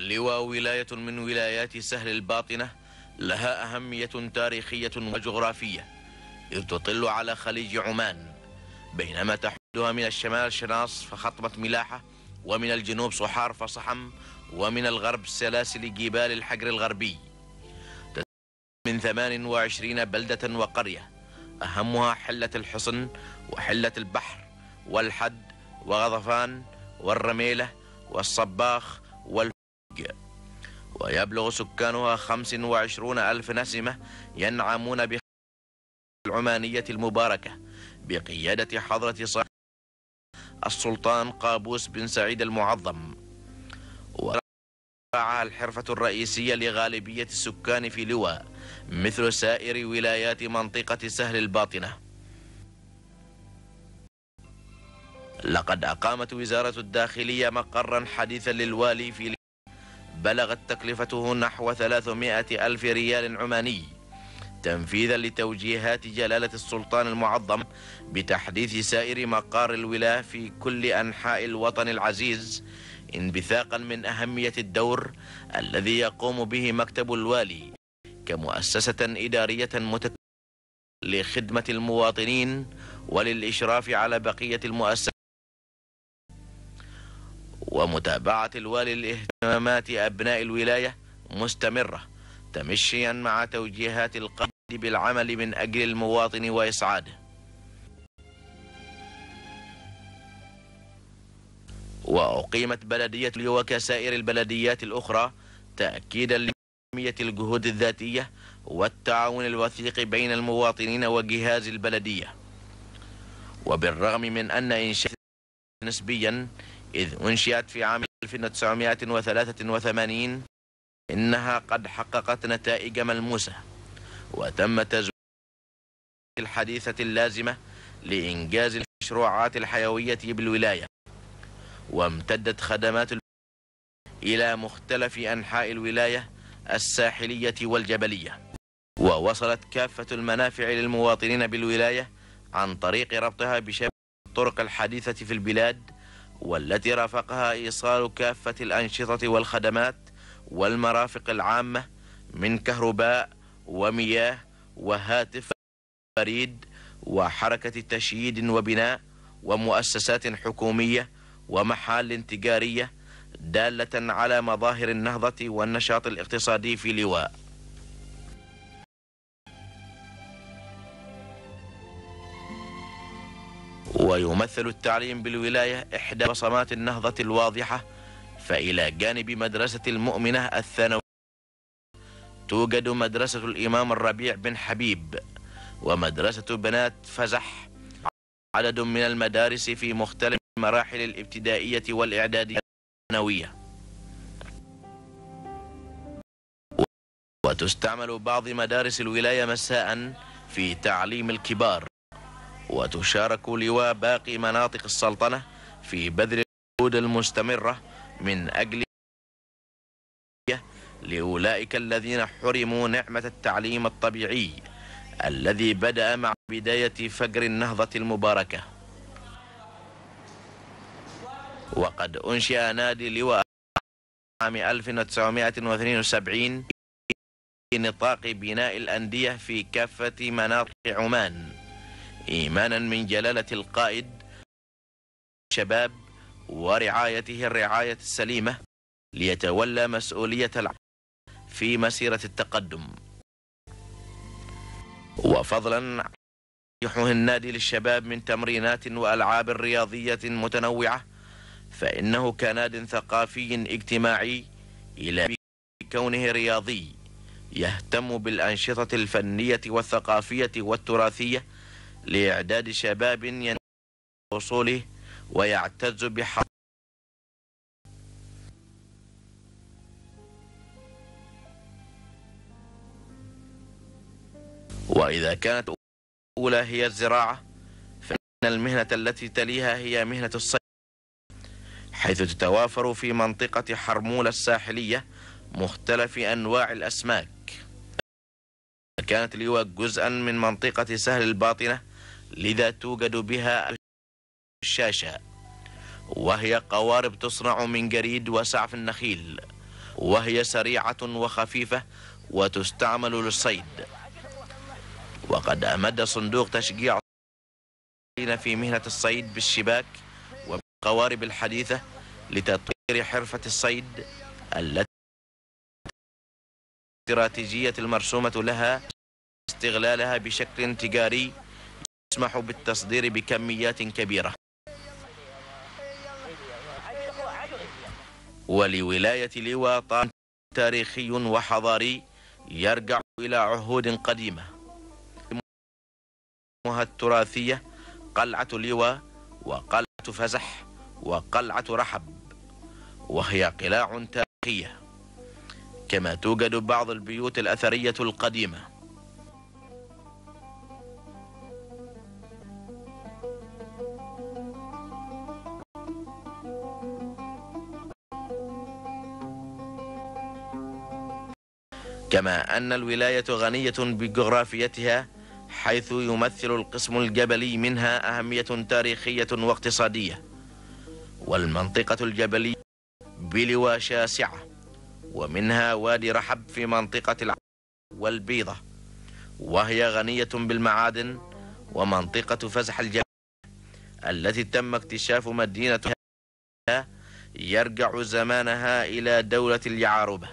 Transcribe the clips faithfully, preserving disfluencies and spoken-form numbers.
لواء ولاية من ولايات سهل الباطنة لها أهمية تاريخية وجغرافية، إذ تطل على خليج عمان، بينما تحدها من الشمال شناص فخطبة ملاحة، ومن الجنوب صحار فصحم، ومن الغرب سلاسل جبال الحجر الغربي. من ثمان وعشرين بلدة وقرية، أهمها حلة الحصن وحلة البحر والحد وغضفان والرميلة والصباخ والفج، ويبلغ سكانها خمس وعشرون ألف نسمة ينعمون بخدمة العمانية المباركة بقيادة حضرة صاحب السلطان قابوس بن سعيد المعظم، ورعاها الحرفة الرئيسية لغالبية السكان في لواء مثل سائر ولايات منطقة سهل الباطنة. لقد أقامت وزارة الداخلية مقرا حديثا للوالي في لواء بلغت تكلفته نحو ثلاثمائة ألف ريال عماني، تنفيذا لتوجيهات جلالة السلطان المعظم بتحديث سائر مقار الولاة في كل أنحاء الوطن العزيز، انبثاقا من أهمية الدور الذي يقوم به مكتب الوالي كمؤسسة إدارية متكاملة لخدمة المواطنين وللإشراف على بقية المؤسسات، ومتابعة الوالي لاهتمامات أبناء الولاية مستمرة تمشيا مع توجيهات القائد بالعمل من أجل المواطن وإسعاده. وأقيمت بلدية لواء كسائر البلديات الأخرى تأكيدا لأهمية الجهود الذاتية والتعاون الوثيق بين المواطنين وجهاز البلدية. وبالرغم من أن إنشاء نسبيا إذ أنشئت في عام ألف وتسعمائة وثلاثة وثمانين، إنها قد حققت نتائج ملموسة، وتم تزويد الحديثة اللازمة لإنجاز المشروعات الحيوية بالولاية، وامتدت خدمات إلى مختلف أنحاء الولاية الساحلية والجبلية، ووصلت كافة المنافع للمواطنين بالولاية عن طريق ربطها بشبكة الطرق الحديثة في البلاد، والتي رافقها إيصال كافة الأنشطة والخدمات والمرافق العامة من كهرباء ومياه وهاتف بريد وحركة تشييد وبناء ومؤسسات حكومية ومحال تجارية، دالة على مظاهر النهضة والنشاط الاقتصادي في لواء. ويمثل التعليم بالولاية إحدى بصمات النهضة الواضحة، فإلى جانب مدرسة المؤمنة الثانوية توجد مدرسة الإمام الربيع بن حبيب ومدرسة بنات فزح، عدد من المدارس في مختلف المراحل الابتدائية والإعدادية والثانوية. وتستعمل بعض مدارس الولاية مساء في تعليم الكبار، وتشارك لواء باقي مناطق السلطنة في بذل الجهود المستمرة من أجل لأولئك الذين حرموا نعمة التعليم الطبيعي الذي بدأ مع بداية فجر النهضة المباركة. وقد أنشئ نادي لواء عام ألف وتسعمائة واثنين وسبعين في نطاق بناء الأندية في كافة مناطق عمان، إيمانا من جلالة القائد الشباب ورعايته الرعاية السليمة ليتولى مسؤولية العمل في مسيرة التقدم. وفضلا يحوه النادي للشباب من تمرينات وألعاب رياضية متنوعة، فإنه كناد ثقافي اجتماعي إلى كونه رياضي يهتم بالأنشطة الفنية والثقافية والتراثية لإعداد شباب ينتمي وصوله ويعتز بحضارته. وإذا كانت الأولى هي الزراعة، فإن المهنة التي تليها هي مهنة الصيد، حيث تتوافر في منطقة حرمولة الساحلية مختلف أنواع الأسماك. كانت لواء جزءا من منطقة سهل الباطنة، لذا توجد بها الشاشة، وهي قوارب تصنع من جريد وسعف النخيل، وهي سريعة وخفيفة وتستعمل للصيد. وقد أمد صندوق تشجيع في مهنة الصيد بالشباك والقوارب الحديثة لتطوير حرفة الصيد التي الاستراتيجية المرسومة لها استغلالها بشكل تجاري يسمح بالتصدير بكميات كبيرة. ولولاية لواء طابع تاريخي وحضاري يرجع إلى عهود قديمة التراثية قلعة لواء وقلعة فزح وقلعة رحب، وهي قلاع تاريخية، كما توجد بعض البيوت الأثرية القديمة. كما أن الولاية غنية بجغرافيتها، حيث يمثل القسم الجبلي منها أهمية تاريخية واقتصادية. والمنطقة الجبلية بلواء شاسعة، ومنها وادي رحب في منطقة العرب والبيضة، وهي غنية بالمعادن. ومنطقة فزح الجبلية التي تم اكتشاف مدينتها يرجع زمانها إلى دولة اليعاربة.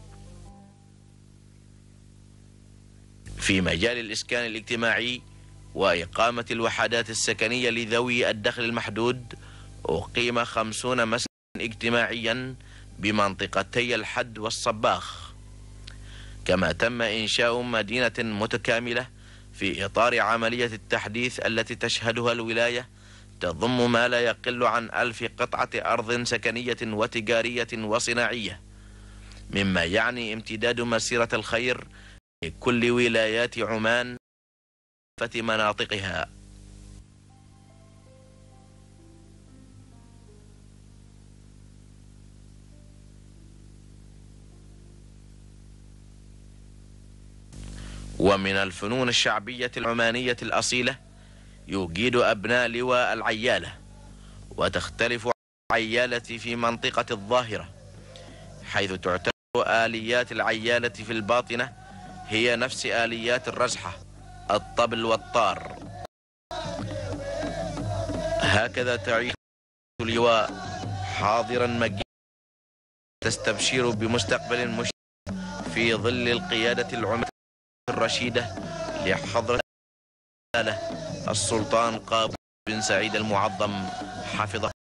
في مجال الإسكان الاجتماعي وإقامة الوحدات السكنية لذوي الدخل المحدود، أقيم خمسون مسكنا اجتماعيا بمنطقتي الحد والصباخ. كما تم إنشاء مدينة متكاملة في إطار عملية التحديث التي تشهدها الولاية، تضم ما لا يقل عن ألف قطعة أرض سكنية وتجارية وصناعية، مما يعني امتداد مسيرة الخير لكل ولايات عمان في مناطقها. ومن الفنون الشعبية العمانية الأصيلة يجيد أبناء لواء العيالة، وتختلف العيالة في منطقة الظاهرة، حيث تعتبر آليات العيالة في الباطنة هي نفس آليات الرزحة، الطبل والطار. هكذا تعيش لواء حاضرا مجيدا، تستبشر بمستقبل مشرق في ظل القيادة العمانية الرشيدة لحضرة السلطان قابوس بن سعيد المعظم حفظه